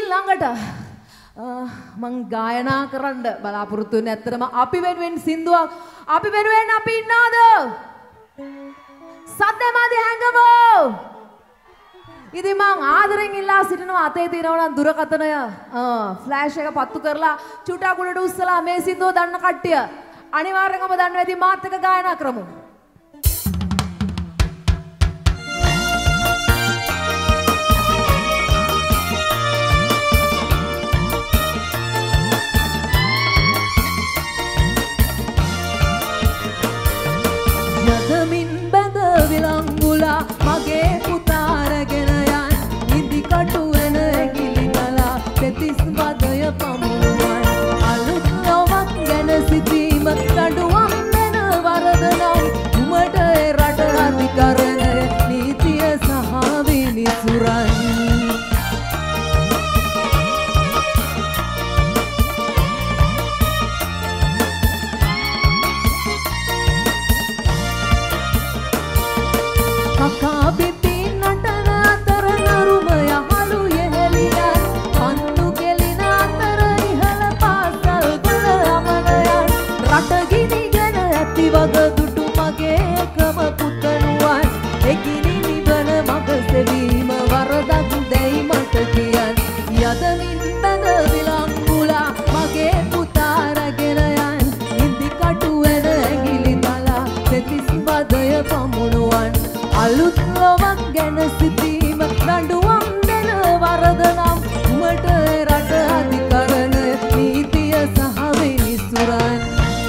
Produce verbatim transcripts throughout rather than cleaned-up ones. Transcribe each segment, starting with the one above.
ඊළඟට මං ගායනා කරන්න බලාපොරොත්තු වෙන්නේ ඇත්තටම අපි වෙනුවෙන් සින්දුවක් අපි වෙනුවෙන් අපි ඉන්නවද? සද්දමාදී හැංගමෝ. ඉතින් මං ආදරෙන් ඉල්ලා සිටිනවා අතේ තියෙනවා නම් දුරකථනය ෆ්ලෑෂ් එක පත්තු කරලා චුටා කුඩට උස්සලා මේ සින්දුව දන්න කට්ටිය අනිවාර්යෙන්ම ඔබ දන්නවා ඉතින් මාත් එක්ක ගායනා කරමු. යදමින් බඳ විලංගුලා මගේ පුතාරගෙන යන් ඉදි කටු වෙන ගිලි කලා තෙතිස් වදය පමුණුවන් අලුත් ලොවක් ගැන සිතීම නඩුවම් වෙන වරද නම් උමට ඒ රට අධිකරණය නීතිය සහ විනිසුරන් කාබිතින් නටන අතර නරුම යහළු යෙහෙලියන් පන්තු කෙලින අතර ඉහළ පාසල් ගොඩ යමනයන් රට ගිනිගෙන ඇති වග දුටු මගේ එකම පුතණුවන් එකිනි නිවන මග සෙවීම වරදක් දැයි මට කියන් යදමින් බඳ විලංගුලා මගේ පුතා රැගෙන යන් ඉදි කටු වෙන ඇඟිලි තලා තෙතිස් වදය පමුණුවන් අලුත් ලොවක් ගැන සිතීම නඩුවම් දෙන වරද නම් උමට රට අධිකරණය නීතිය සහ විනිසුරන්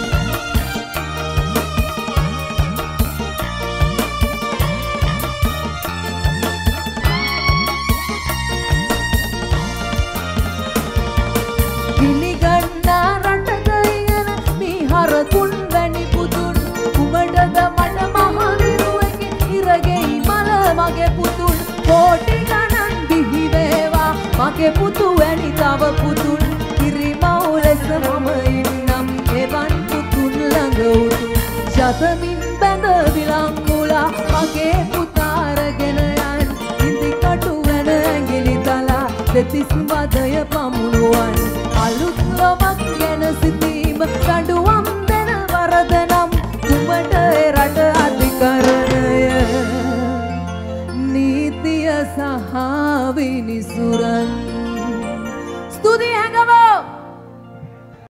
ගිනිගන්නා රටක ඉගෙන මිහරකුන් වැනි පුදුන් උමටද මට මහවිරුවකින් ඉරගෙයි මල මගේ පුතුන් කෝටි ගණන් බිහි වේවා මගේ පුතු වැනි තව පුතුන් කිරිමව් ලෙස මම ඉන්නම් එවන් පුතුන් ළඟ උතුම් යතමින් බැඳ